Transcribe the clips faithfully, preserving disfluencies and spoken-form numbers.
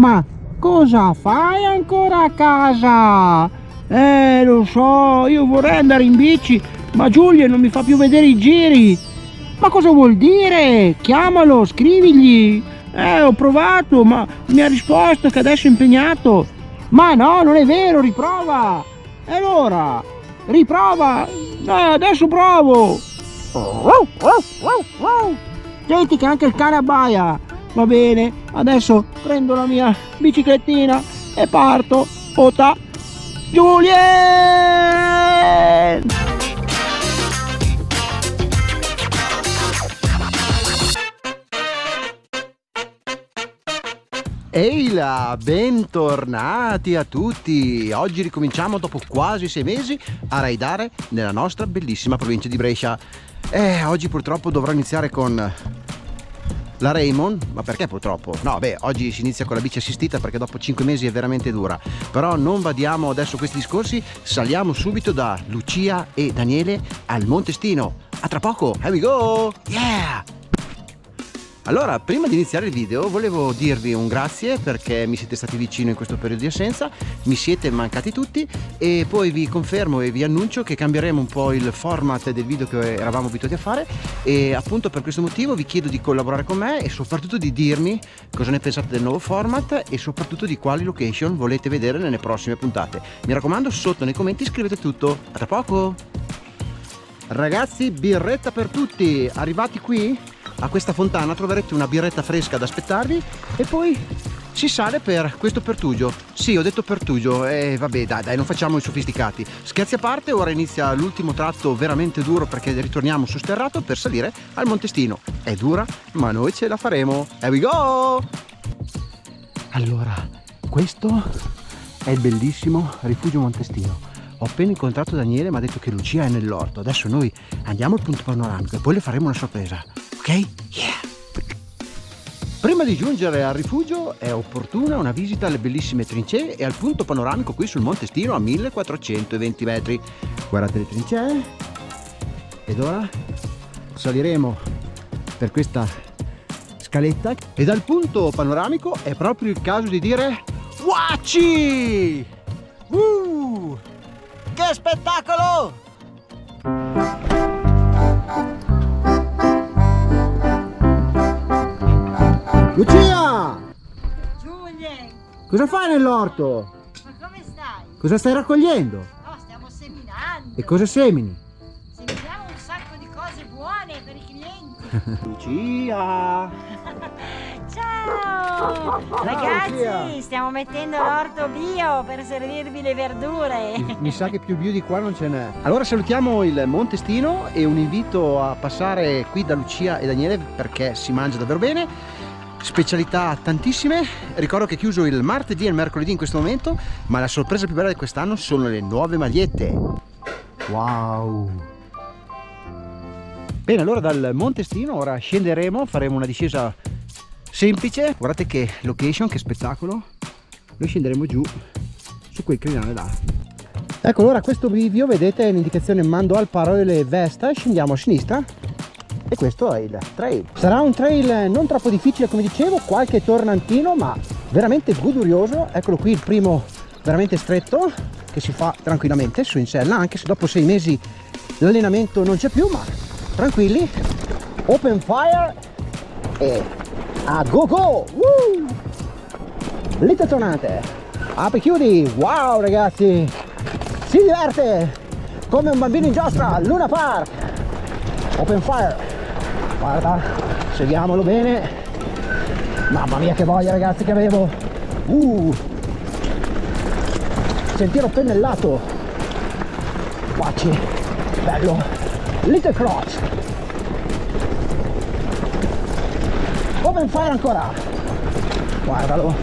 Ma cosa fai ancora a casa? Eh, lo so, io vorrei andare in bici, ma Giulia non mi fa più vedere i giri. Ma cosa vuol dire? Chiamalo, scrivigli. Eh, ho provato, ma mi ha risposto che adesso è impegnato. Ma no, non è vero, riprova. E allora? Riprova. Eh, adesso provo. Senti che anche il cane abbaia. Va bene, adesso prendo la mia biciclettina e parto. Ota. Julien! Ehi là, bentornati a tutti! Oggi ricominciamo dopo quasi sei mesi a raidare nella nostra bellissima provincia di Brescia. Eh, oggi purtroppo dovrò iniziare con la Raymond, ma perché purtroppo? No, beh, oggi si inizia con la bici assistita perché dopo cinque mesi è veramente dura. Però non vadiamo adesso questi discorsi, saliamo subito da Lucia e Daniele al Monte Stino. A tra poco, here we go! Yeah! Allora, prima di iniziare il video volevo dirvi un grazie perché mi siete stati vicino in questo periodo di assenza, mi siete mancati tutti e poi vi confermo e vi annuncio che cambieremo un po' il format del video che eravamo abituati a fare e appunto per questo motivo vi chiedo di collaborare con me e soprattutto di dirmi cosa ne pensate del nuovo format e soprattutto di quali location volete vedere nelle prossime puntate. Mi raccomando, sotto nei commenti scrivete tutto. A tra poco! Ragazzi, birretta per tutti! Arrivati qui a questa fontana troverete una birretta fresca da aspettarvi e poi si sale per questo pertugio. Sì, ho detto pertugio e vabbè, dai dai, non facciamo i sofisticati. Scherzi a parte, ora inizia l'ultimo tratto veramente duro perché ritorniamo su sterrato per salire al Monte Stino. È dura, ma noi ce la faremo. Here we go! Allora, questo è il bellissimo rifugio Monte Stino. Ho appena incontrato Daniele, mi ha detto che Lucia è nell'orto. Adesso noi andiamo al punto panoramico e poi le faremo una sorpresa. Ok? Yeah! Prima di giungere al rifugio è opportuna una visita alle bellissime trincee e al punto panoramico qui sul Monte Stino a millequattrocentoventi metri. Guardate le trincee. Ed ora saliremo per questa scaletta e dal punto panoramico è proprio il caso di dire Waci! Uh! Che spettacolo! Lucia! Julien! Cosa fai nell'orto? Ma come stai? Cosa stai raccogliendo? No, stiamo seminando! E cosa semini? Seminiamo un sacco di cose buone per i clienti! Lucia! Ciao! Ragazzi, Lucia. stiamo mettendo l'orto bio per servirvi le verdure! Mi, mi sa che più bio di qua non ce n'è. Allora salutiamo il Monte Stino e un invito a passare qui da Lucia e Daniele perché si mangia davvero bene. Specialità tantissime. Ricordo che è chiuso il martedì e il mercoledì in questo momento, ma la sorpresa più bella di quest'anno sono le nuove magliette. Wow! Bene, allora dal Monte Stino ora scenderemo, faremo una discesa semplice. Guardate che location, che spettacolo. Noi scenderemo giù su quel crinale là. Ecco, allora questo bivio, vedete l'indicazione Mando al Parole Vesta, scendiamo a sinistra. E questo è il trail. Sarà un trail non troppo difficile, come dicevo, qualche tornantino ma veramente godurioso. Eccolo qui il primo veramente stretto che si fa tranquillamente su in sella, anche se dopo sei mesi l'allenamento non c'è più, ma tranquilli, open fire e a go go! Woo! Lite tonante, apri chiudi, wow ragazzi, si diverte come un bambino in giostra al Luna Park. Open fire, guarda, seguiamolo bene. Mamma mia che voglia ragazzi che avevo. Uh, sentiero pennellato. Facci, bello. Little crotch. Open fire ancora. Guardalo.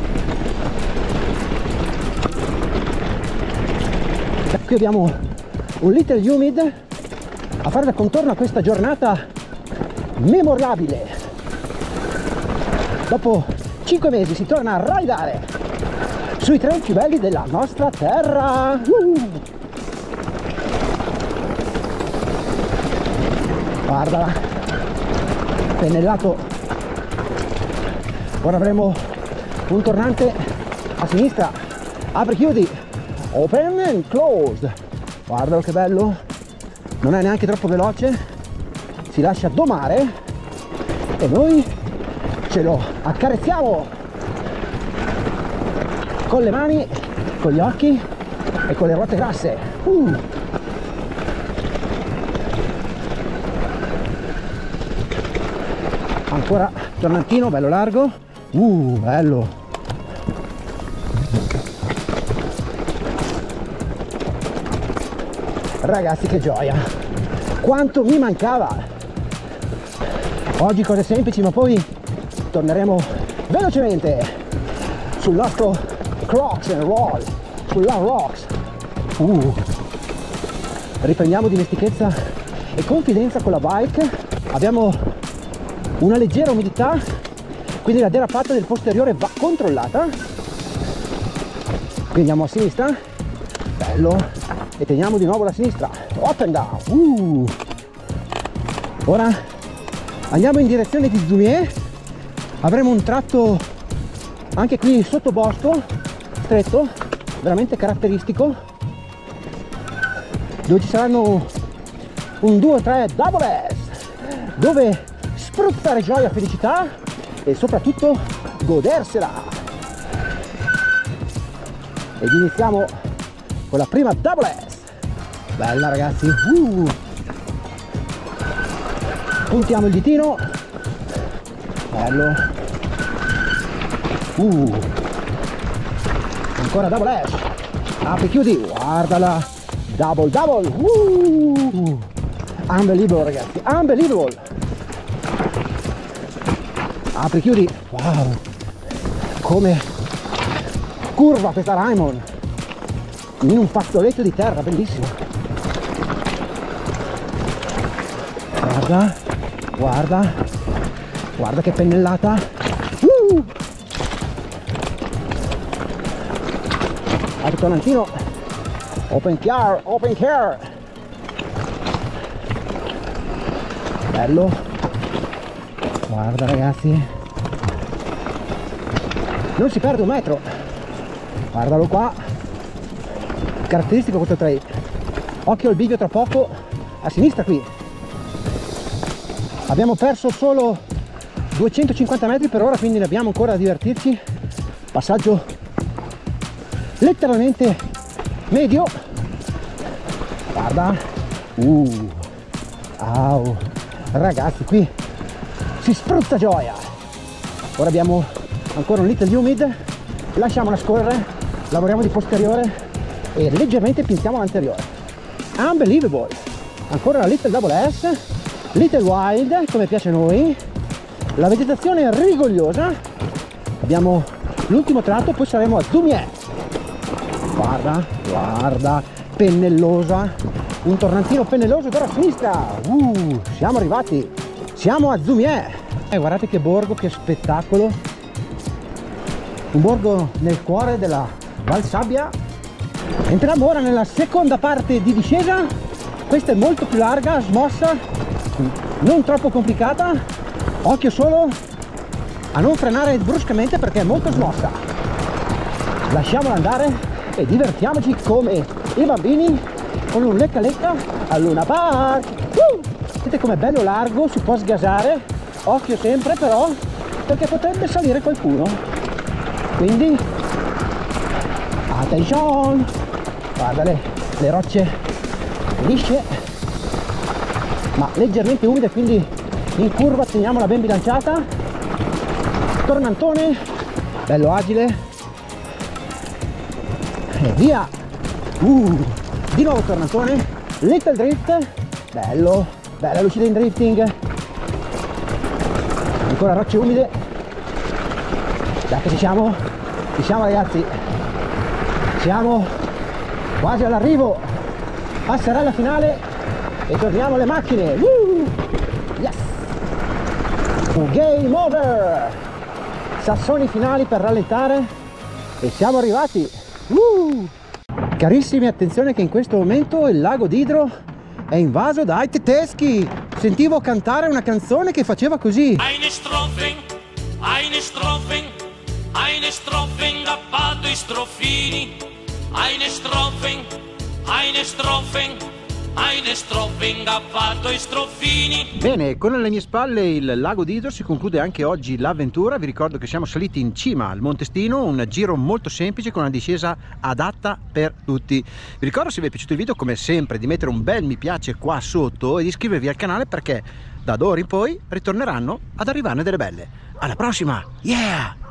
Qui abbiamo un little humid a fare da contorno a questa giornata memorabile. Dopo cinque mesi si torna a raidare sui trail più belli della nostra terra. Uh! Guardala, pennellato. Ora avremo un tornante a sinistra, apri chiudi, open and closed, guardalo che bello, non è neanche troppo veloce, si lascia domare e noi ce lo accarezziamo con le mani, con gli occhi e con le ruote grasse. uh. Ancora tornantino bello largo, uh, bello. Ragazzi, che gioia, quanto mi mancava. Oggi cose semplici, ma poi torneremo velocemente sul nostro Crocs and Roll, sulla Rocks. uh. Riprendiamo dimestichezza e confidenza con la bike. Abbiamo una leggera umidità, quindi la derapata del posteriore va controllata. Quindi andiamo a sinistra, bello, e teniamo di nuovo la sinistra, up and down. uh. Ora andiamo in direzione di Zumiez, avremo un tratto anche qui sotto bosco, stretto, veramente caratteristico, dove ci saranno un due tre double S, dove spruzzare gioia, felicità e soprattutto godersela. Ed iniziamo con la prima double S, bella ragazzi. uh. Puntiamo il ditino, bello. uh. Ancora double S, apri chiudi, guardala, double double. uh. Unbelievable ragazzi, unbelievable. Apri chiudi, wow, come curva questa Raimon in un fazzoletto di terra, bellissimo. Guarda, guarda, guarda che pennellata. uh! Altro tornantino, open care, open care, bello. Guarda ragazzi, non si perde un metro, guardalo qua, caratteristico questo trail. Occhio al bivio tra poco, a sinistra qui. Abbiamo perso solo duecentocinquanta metri per ora, quindi ne abbiamo ancora da divertirci. Passaggio letteralmente medio, guarda, uh, au, ragazzi qui si spruzza gioia. Ora abbiamo ancora un little humid, lasciamola scorrere, lavoriamo di posteriore e leggermente pinziamo l'anteriore. Unbelievable. Ancora la little double S, little wild come piace a noi, la vegetazione è rigogliosa. Abbiamo l'ultimo tratto, poi saremo a Zumiez. Guarda, guarda, pennellosa, un tornantino pennelloso ora a sinistra. uh, siamo arrivati, siamo a Zumiez. E eh, guardate che borgo, che spettacolo, un borgo nel cuore della Val Sabbia. Entriamo ora nella seconda parte di discesa, questa è molto più larga, smossa, non troppo complicata, occhio solo a non frenare bruscamente perché è molto smossa. Lasciamola andare e divertiamoci come i bambini con un lecca lecca al Luna Park. uh! Vedete com'è bello largo, si può sgasare, occhio sempre però perché potrebbe salire qualcuno, quindi attenzione. Guarda le, le rocce lisce ma leggermente umide, quindi in curva teniamola ben bilanciata. Tornantone bello agile e via. uh, di nuovo tornantone, little drift, bello, bella lucida in drifting. Ancora rocce umide, dai che ci siamo, ci siamo ragazzi, siamo quasi all'arrivo, passerella finale e torniamo alle macchine. uh, yes, game over, sassoni finali per rallentare e siamo arrivati. uh. Carissimi, attenzione che in questo momento il lago d'Idro è invaso dai tedeschi. Sentivo cantare una canzone che faceva così. Eine Strophe, eine Strophe, eine Strophe. i stroffini, eine Strophen, eine Strophen, eine Strophen, ha fatto i stroffini. Bene, con alle mie spalle il lago di Idro si conclude anche oggi l'avventura. Vi ricordo che siamo saliti in cima al Monte Stino, un giro molto semplice con una discesa adatta per tutti. Vi ricordo, se vi è piaciuto il video, come sempre, di mettere un bel mi piace qua sotto e di iscrivervi al canale, perché da d'ora in poi ritorneranno ad arrivarne delle belle. Alla prossima, yeah!